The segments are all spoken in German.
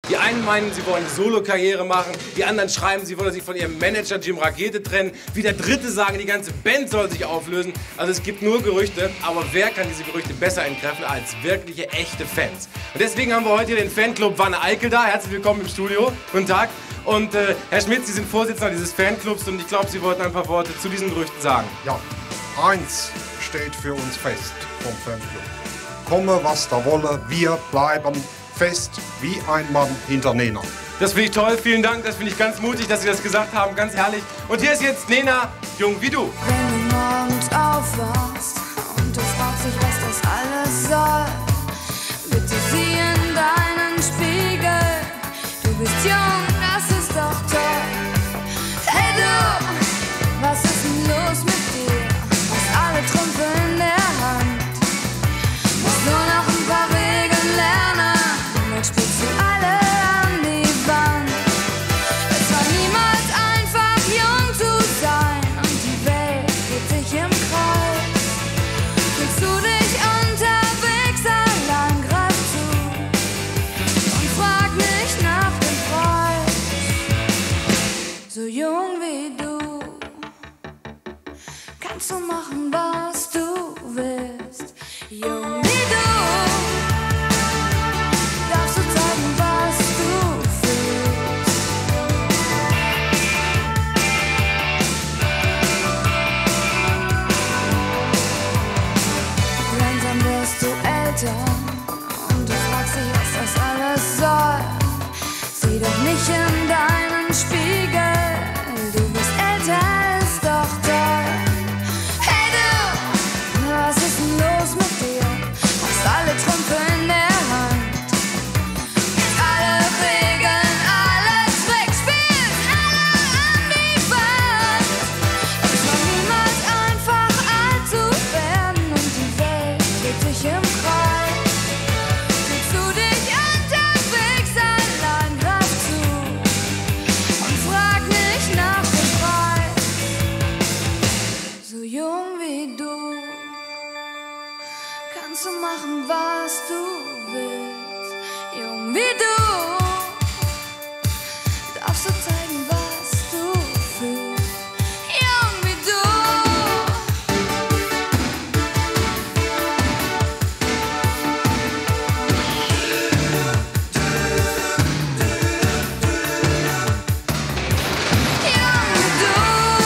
Die einen meinen, sie wollen eine Solo-Karriere machen, die anderen schreiben, sie wollen sich von ihrem Manager Jim Rakete trennen, wieder Dritte sagen, die ganze Band soll sich auflösen. Also es gibt nur Gerüchte, aber wer kann diese Gerüchte besser entkräften als wirkliche, echte Fans? Und deswegen haben wir heute hier den Fanclub Wanne Eickel da. Herzlich willkommen im Studio. Guten Tag. Und Herr Schmidt, Sie sind Vorsitzender dieses Fanclubs und ich glaube, Sie wollten ein paar Worte zu diesen Gerüchten sagen. Ja, eins steht für uns fest vom Fanclub. Komme, was da wolle, wir bleiben fest wie ein Mann hinter Nena. Das finde ich toll, vielen Dank, das finde ich ganz mutig, dass Sie das gesagt haben, ganz herrlich. Und hier ist jetzt Nena, jung wie du. Wenn du morgens aufwachst und du fragst dich, was das alles soll, bitte sieh in deinen Spiegel, du bist jung, das ist doch toll. Hey du, was ist denn los mit dir? Hast alle Trümpfe in der Hand, musst nur noch ein paar Regeln lernen. Spielst du alle an die Wand. Es war niemals einfach, jung zu sein und die Welt dreht sich im Kreis. Fühlst du dich unterwegs allein, greif zu und frag nicht nach dem Preis. So jung wie du kannst du machen, was du willst. Jung wie du und du fragst dich, was das alles soll. Sieh doch nicht in deinen Spiegel, du bist älter, ist doch toll. Hey du, was ist denn los mit dir? Hast alle Trümpfe in der Hand, alle Regeln, alle Tricks, spielst alle an die Wand. Es war niemals einfach, alt zu werden und die Welt dreht sich im Kreis. Kannst du machen, was du willst. Jung wie du darfst du zeigen, was du fühlst. Jung wie du. Jung wie du.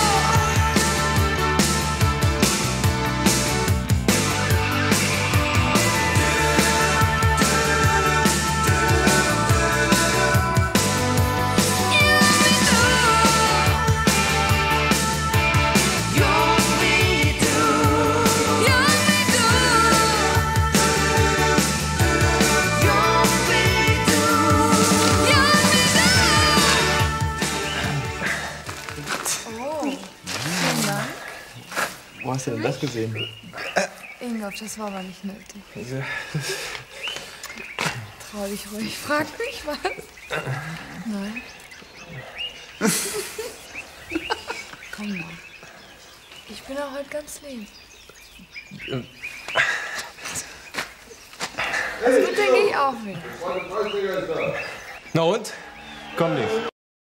Wo hast du denn das gesehen? Ingolf, das war aber nicht nötig. Trau dich ruhig. Frag mich was. Nein. Komm mal. Ich bin auch heute ganz lieb. Das wird, denke ich, auch wieder. Na und? Komm nicht.